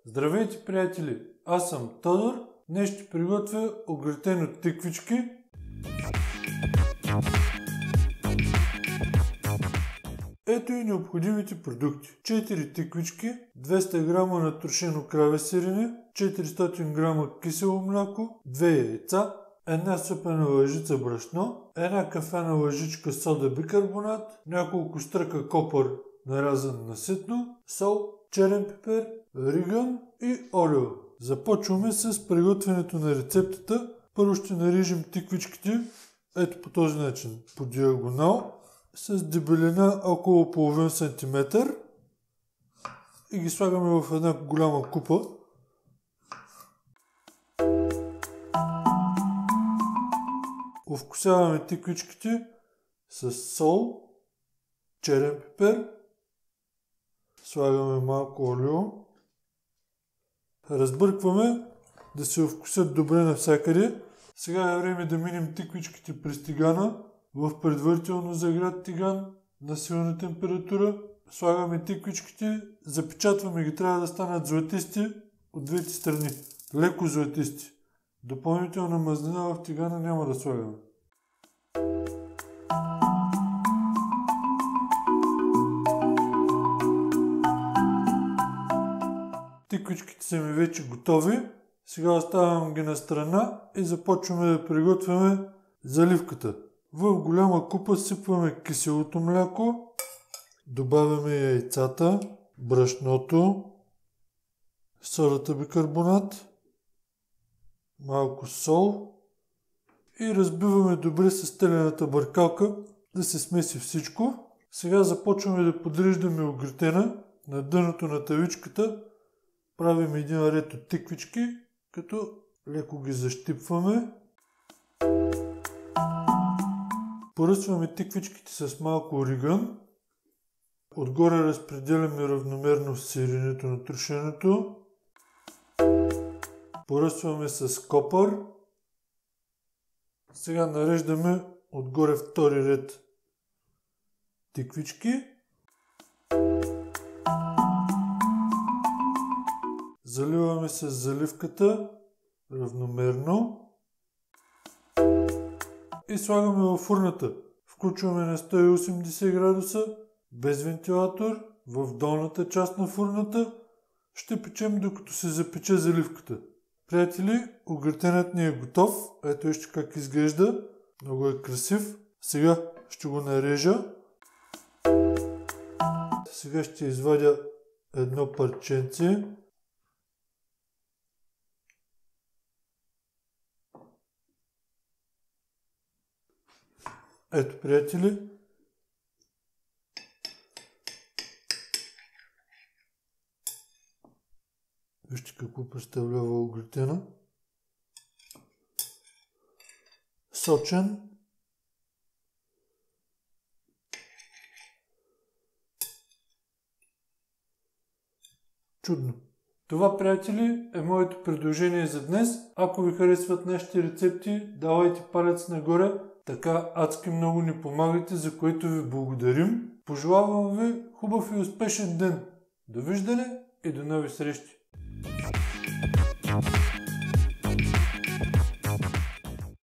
Здравейте, приятели! Аз съм Тодор. Днес ще приготвя огретен от тиквички. Ето и необходимите продукти. 4 тиквички, 200 г натрошено краве сирене, 400 г кисело мляко, 2 яйца, една супена лъжица брашно, една кафена лъжичка сода бикарбонат, няколко стръка копър нарязан на ситно, сол, черен пипер, риган и олио. Започваме с приготвянето на рецептата. Първо ще нарежем тиквичките, ето по този начин, по диагонал, с дебелина около половин сантиметър и ги слагаме в една голяма купа. Овкусяваме тиквичките с сол, черен пипер, слагаме малко олио, разбъркваме да се овкусят добре навсякъде. Сега е време да минем тиквичките през тигана в предварително загрят тиган на силна температура. Слагаме тиквичките, запечатваме ги, трябва да станат златисти от двете страни, леко златисти. Допълнителна мазнина в тигана няма да слагаме. Тиквичките са ми вече готови. Сега оставям ги на страна и започваме да приготвяме заливката. В голяма купа сипваме киселото мляко, добавяме яйцата, брашното, содата бикарбонат, малко сол и разбиваме добре с телената бъркалка да се смеси всичко. Сега започваме да подреждаме огретена на дъното на тавичката. Правим един ред от тиквички, като леко ги защипваме. Поръсваме тиквичките с малко ориган. Отгоре разпределяме равномерно сиренето на трошенето. Поръсваме с копър. Сега нареждаме отгоре втори ред тиквички. Заливаме с заливката равномерно и слагаме във фурната. Включваме на 180 градуса без вентилатор в долната част на фурната. Ще печем докато се запече заливката. Приятели, огретенът ни е готов. Ето вижте как изглежда. Много е красив. Сега ще го нарежа. Сега ще извадя едно парченце. Ето, приятели, вижте какво представлява огретена. Сочен, чудно. Това, приятели, е моето предложение за днес. Ако ви харесват нашите рецепти, давайте палец нагоре. Така адски много ни помагате, за което ви благодарим. Пожелавам ви хубав и успешен ден. Довиждане и до нови срещи!